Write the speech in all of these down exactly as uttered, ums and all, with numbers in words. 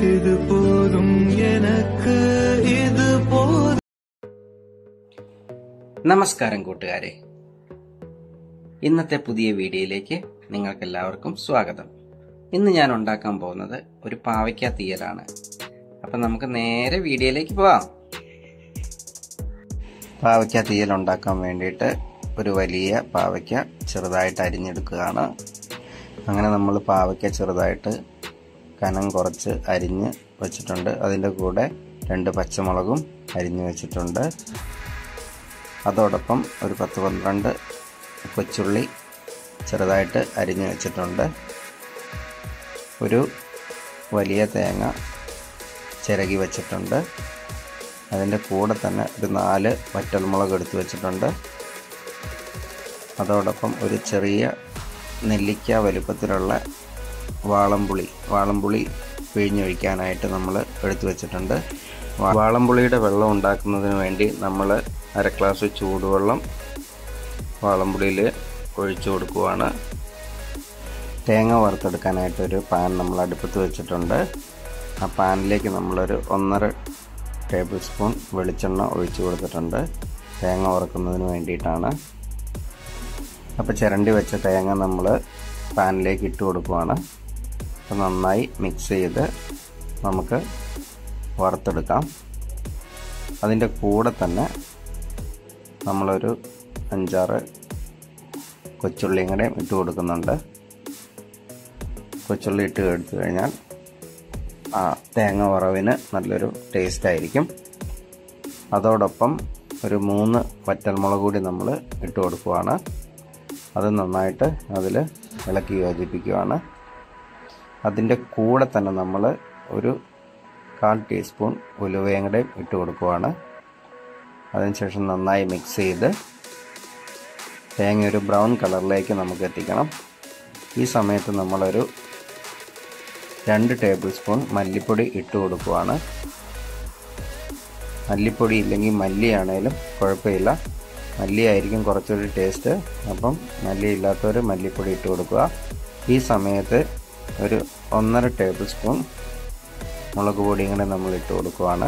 இது போதும் எனக்கு இது போதுം. നമസ്കാരം കൂട്ടുകാരെ, ഇന്നത്തെ പുതിയ വീഡിയോയിലേക്ക് നിങ്ങൾക്ക് എല്ലാവർക്കും സ്വാഗതം. ഇന്ന് ഞാൻ ഉണ്ടാക്കാൻ പോകുന്നത് ഒരു പാവയ്ക്ക തീയലാണ്. അപ്പം നമുക്ക് നേരെ വീഡിയോയിലേക്ക് പോവാം. പാവയ്ക്ക തീയൽ ഉണ്ടാക്കാൻ വേണ്ടിയിട്ട് ഒരു വലിയ പാവയ്ക്ക ചെറുതായിട്ട് അരിഞ്ഞെടുക്കുകയാണ്. അങ്ങനെ നമ്മൾ പാവയ്ക്ക ചെറുതായിട്ട് കനം കുറച്ച് അരിഞ്ഞ് വെച്ചിട്ടുണ്ട്. അതിൻ്റെ കൂടെ രണ്ട് പച്ചമുളകും അരിഞ്ഞ് വെച്ചിട്ടുണ്ട്. അതോടൊപ്പം ഒരു പത്ത് പന്ത്രണ്ട് കൊച്ചുള്ളി ചെറുതായിട്ട് അരിഞ്ഞ് വെച്ചിട്ടുണ്ട്. ഒരു വലിയ തേങ്ങ ചിരകി വെച്ചിട്ടുണ്ട്. അതിൻ്റെ കൂടെ തന്നെ ഒരു നാല് വറ്റൽമുളക് എടുത്ത് വെച്ചിട്ടുണ്ട്. അതോടൊപ്പം ഒരു ചെറിയ നെല്ലിക്ക വലുപ്പത്തിലുള്ള വാളംപുളി വാളംപുളി പിഴിഞ്ഞൊഴിക്കാനായിട്ട് നമ്മൾ എടുത്തു വെച്ചിട്ടുണ്ട്. വാളംപുളിയുടെ വെള്ളം ഉണ്ടാക്കുന്നതിന് വേണ്ടി നമ്മൾ അര ഗ്ലാസ് ചൂടുവെള്ളം വാളംപുളിയിൽ ഒഴിച്ചു കൊടുക്കുകയാണ്. തേങ്ങ വറുത്തെടുക്കാനായിട്ടൊരു പാൻ നമ്മൾ അടുപ്പത്ത് വെച്ചിട്ടുണ്ട്. ആ പാനിലേക്ക് നമ്മളൊരു ഒന്നര ടേബിൾ സ്പൂൺ വെളിച്ചെണ്ണ ഒഴിച്ചു കൊടുത്തിട്ടുണ്ട്. തേങ്ങ വറുക്കുന്നതിന് വേണ്ടിയിട്ടാണ്. അപ്പോൾ ചിരണ്ടി വെച്ച തേങ്ങ നമ്മൾ പാനിലേക്ക് ഇട്ട് കൊടുക്കുകയാണ്. അപ്പോൾ നന്നായി മിക്സ് ചെയ്ത് നമുക്ക് വറുത്തെടുക്കാം. അതിൻ്റെ കൂടെ തന്നെ നമ്മളൊരു അഞ്ചാറ് കൊച്ചുള്ളിയും കൂടെ ഇട്ട് കൊടുക്കുന്നുണ്ട്. കൊച്ചുള്ളി ഇട്ട് എടുത്തു കഴിഞ്ഞാൽ ആ തേങ്ങ വറവിന് നല്ലൊരു ടേസ്റ്റ് ആയിരിക്കും. അതോടൊപ്പം ഒരു മൂന്ന് വറ്റൽമുളക് കൂടി നമ്മൾ ഇട്ട് കൊടുക്കുകയാണ്. അത് നന്നായിട്ട് അതിൽ ഇളക്കി യോജിപ്പിക്കുകയാണ്. അതിൻ്റെ കൂടെ തന്നെ നമ്മൾ ഒരു കാൽ ടീസ്പൂൺ ഉലുവയും കൂടെ ഇട്ട് കൊടുക്കുകയാണ്. അതിനുശേഷം നന്നായി മിക്സ് ചെയ്ത് തേങ്ങ ഒരു ബ്രൗൺ കളറിലേക്ക് നമുക്ക് എത്തിക്കണം. ഈ സമയത്ത് നമ്മളൊരു രണ്ട് ടേബിൾ സ്പൂൺ മല്ലിപ്പൊടി ഇട്ട് കൊടുക്കുകയാണ്. മല്ലിപ്പൊടി ഇല്ലെങ്കിൽ മല്ലിയാണേലും കുഴപ്പമില്ല. മല്ലി ആയിരിക്കും കുറച്ചൊരു ടേസ്റ്റ്. അപ്പം മല്ലി ഇല്ലാത്തവർ മല്ലിപ്പൊടി ഇട്ട് കൊടുക്കുക. ഈ സമയത്ത് ഒരു ഒന്നര ടേബിൾ സ്പൂൺ മുളക് പൊടിയും കൂടെ നമ്മൾ ഇട്ട് കൊടുക്കുകയാണ്.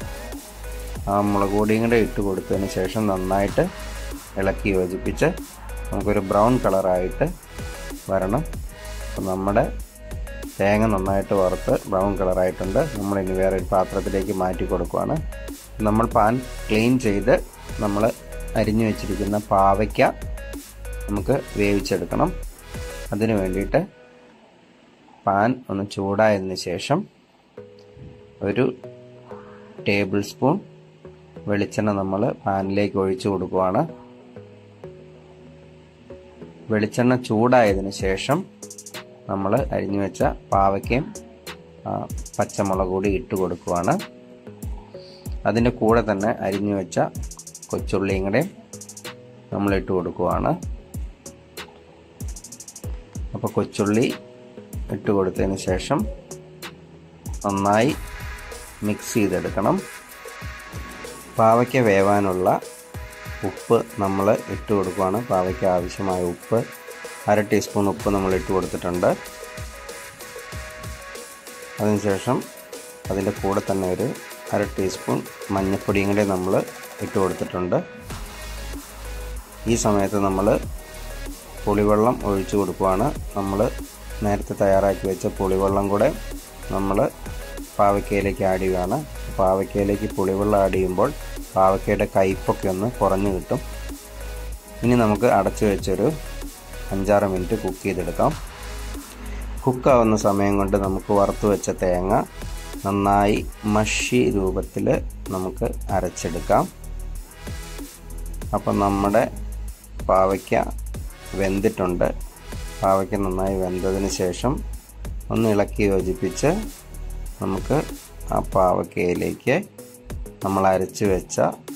ആ മുളക് പൊടിയും കൂടെ ഇട്ട് കൊടുത്തതിന് ശേഷം നന്നായിട്ട് ഇളക്കി യോജിപ്പിച്ച് നമുക്കൊരു ബ്രൗൺ കളറായിട്ട് വരണം. അപ്പം നമ്മുടെ തേങ്ങ നന്നായിട്ട് വറുത്ത് ബ്രൗൺ കളറായിട്ടുണ്ട്. നമ്മളിനി വേറെ ഒരു പാത്രത്തിലേക്ക് മാറ്റി കൊടുക്കുകയാണ്. നമ്മൾ പാൻ ക്ലീൻ ചെയ്ത് നമ്മൾ അരിഞ്ഞു വെച്ചിരിക്കുന്ന പാവയ്ക്ക നമുക്ക് വേവിച്ചെടുക്കണം. അതിനു വേണ്ടിയിട്ട് പാൻ ഒന്ന് ചൂടായതിനു ശേഷം ഒരു ടേബിൾ സ്പൂൺ വെളിച്ചെണ്ണ നമ്മൾ പാനിലേക്ക് ഒഴിച്ചു കൊടുക്കുകയാണ്. വെളിച്ചെണ്ണ ചൂടായതിനു ശേഷം നമ്മൾ അരിഞ്ഞു വെച്ച പാവയ്ക്കയും പച്ചമുളക് കൂടി ഇട്ട് കൊടുക്കുകയാണ്. അതിൻ്റെ കൂടെ തന്നെ അരിഞ്ഞു വെച്ച കൊച്ചുള്ളിയും കൂടെ നമ്മൾ ഇട്ട് കൊടുക്കുകയാണ്. അപ്പോൾ കൊച്ചുള്ളി ഇട്ട് കൊടുത്തതിന് ശേഷം നന്നായി മിക്സ് ചെയ്തെടുക്കണം. പാവയ്ക്ക വേവാനുള്ള ഉപ്പ് നമ്മൾ ഇട്ട് കൊടുക്കുകയാണ്. പാവയ്ക്ക ആവശ്യമായ ഉപ്പ് അര ടീസ്പൂൺ ഉപ്പ് നമ്മൾ ഇട്ട് കൊടുത്തിട്ടുണ്ട്. അതിനുശേഷം അതിൻ്റെ കൂടെ തന്നെ ഒരു അര ടീസ്പൂൺ മഞ്ഞൾപ്പൊടിയും കൂടെ നമ്മൾ ഇട്ട് കൊടുത്തിട്ടുണ്ട്. ഈ സമയത്ത് നമ്മൾ പുളിവെള്ളം ഒഴിച്ചു കൊടുക്കുകയാണ്. നമ്മൾ നേരത്തെ തയ്യാറാക്കി വെച്ച പുളിവെള്ളം കൂടെ നമ്മൾ പാവയ്ക്കയിലേക്ക് ആഡ് ചെയ്യുകയാണ്. പാവയ്ക്കയിലേക്ക് പുളിവെള്ളം ആഡ് ചെയ്യുമ്പോൾ പാവയ്ക്കയുടെ കയ്പ്പൊക്കെ ഒന്ന് കുറഞ്ഞു കിട്ടും. ഇനി നമുക്ക് അടച്ചു വെച്ചൊരു അഞ്ചാറ് മിനിറ്റ് കുക്ക് ചെയ്തെടുക്കാം. കുക്കാവുന്ന സമയം കൊണ്ട് നമുക്ക് വറുത്ത് വെച്ച തേങ്ങ നന്നായി മഷി രൂപത്തിൽ നമുക്ക് അരച്ചെടുക്കാം. അപ്പം നമ്മുടെ പാവയ്ക്ക വെന്തിട്ടുണ്ട്. പാവയ്ക്ക നന്നായി വെന്തതിന് ശേഷം ഒന്ന് ഇളക്കി യോജിപ്പിച്ച് നമുക്ക് ആ പാവയ്ക്കയിലേക്ക് നമ്മൾ അരച്ച് വെച്ച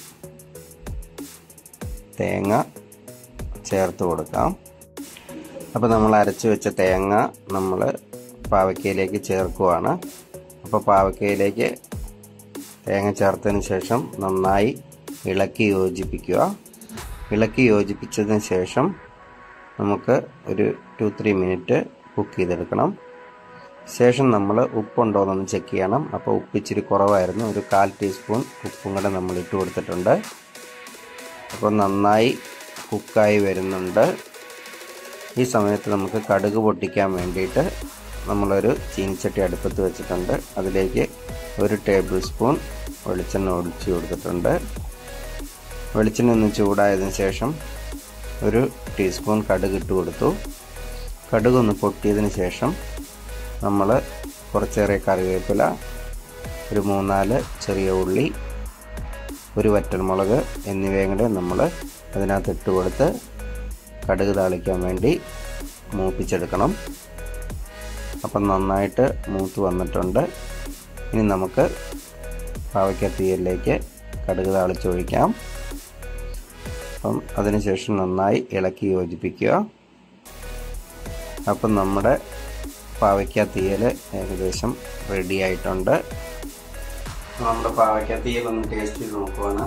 തേങ്ങ ചേർത്ത് കൊടുക്കാം. അപ്പോൾ നമ്മൾ അരച്ച് വെച്ച തേങ്ങ നമ്മൾ പാവയ്ക്കയിലേക്ക് ചേർക്കുകയാണ്. അപ്പോൾ പാവയ്ക്കയിലേക്ക് തേങ്ങ ചേർത്തതിന് ശേഷം നന്നായി ഇളക്കി യോജിപ്പിക്കുക. ഇളക്കി യോജിപ്പിച്ചതിന് ശേഷം നമുക്ക് ഒരു ടു ത്രീ മിനിറ്റ് കുക്ക് ചെയ്തെടുക്കണം. ശേഷം നമ്മൾ ഉപ്പുണ്ടോ എന്നൊന്ന് ചെക്ക് ചെയ്യണം. അപ്പോൾ ഉപ്പ് ഇച്ചിരി കുറവായിരുന്നു, ഒരു കാൽ ടീസ്പൂൺ ഉപ്പും കൂടെ നമ്മൾ ഇട്ട് കൊടുത്തിട്ടുണ്ട്. അപ്പോൾ നന്നായി കുക്കായി വരുന്നുണ്ട്. ഈ സമയത്ത് നമുക്ക് കടുക് പൊട്ടിക്കാൻ വേണ്ടിയിട്ട് നമ്മളൊരു ചീനിച്ചട്ടി അടുപ്പത്ത് വെച്ചിട്ടുണ്ട്. അതിലേക്ക് ഒരു ടേബിൾ സ്പൂൺ വെളിച്ചെണ്ണ ഒഴിച്ച് കൊടുത്തിട്ടുണ്ട്. വെളിച്ചെണ്ണ ഒന്ന് ചൂടായതിനു ശേഷം ഒരു ടീസ്പൂൺ കടുക് ഇട്ട് കൊടുത്തു. കടുക് ഒന്ന് പൊട്ടിയതിന് ശേഷം നമ്മൾ കുറച്ചേറെ കറിവേപ്പില, ഒരു മൂന്നാല് ചെറിയ ഉള്ളി, ഒരു വറ്റൽമുളക് എന്നിവയും കൂടെ നമ്മൾ അതിനകത്ത് ഇട്ട് കൊടുത്ത് കടുക് താളിക്കാൻ വേണ്ടി മൂപ്പിച്ചെടുക്കണം. അപ്പം നന്നായിട്ട് മൂത്ത് വന്നിട്ടുണ്ട്. ഇനി നമുക്ക് പാവയ്ക്ക തീയലിലേക്ക് കടുക് താളിച്ചൊഴിക്കാം. അപ്പം അതിനുശേഷം നന്നായി ഇളക്കി യോജിപ്പിക്കുക. അപ്പം നമ്മുടെ പാവയ്ക്ക തീയൽ ഏകദേശം റെഡി ആയിട്ടുണ്ട്. നമ്മുടെ പാവയ്ക്ക തീയൽ ഒന്ന് ടേസ്റ്റ് ചെയ്ത് നോക്കുവാണ്.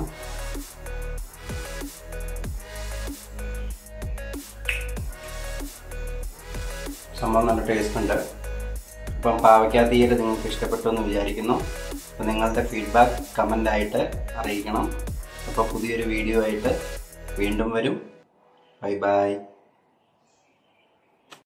സംഭവം നല്ല ടേസ്റ്റ് ഉണ്ട്. അപ്പം പാവയ്ക്ക തീയൽ നിങ്ങൾക്ക് ഇഷ്ടപ്പെട്ടു എന്ന് വിചാരിക്കുന്നു. അപ്പോൾ നിങ്ങളുടെ ഫീഡ്ബാക്ക് കമൻ്റായിട്ട് അറിയിക്കണം. അപ്പോൾ പുതിയൊരു വീഡിയോ ആയിട്ട് വീണ്ടും വരും. Bye by.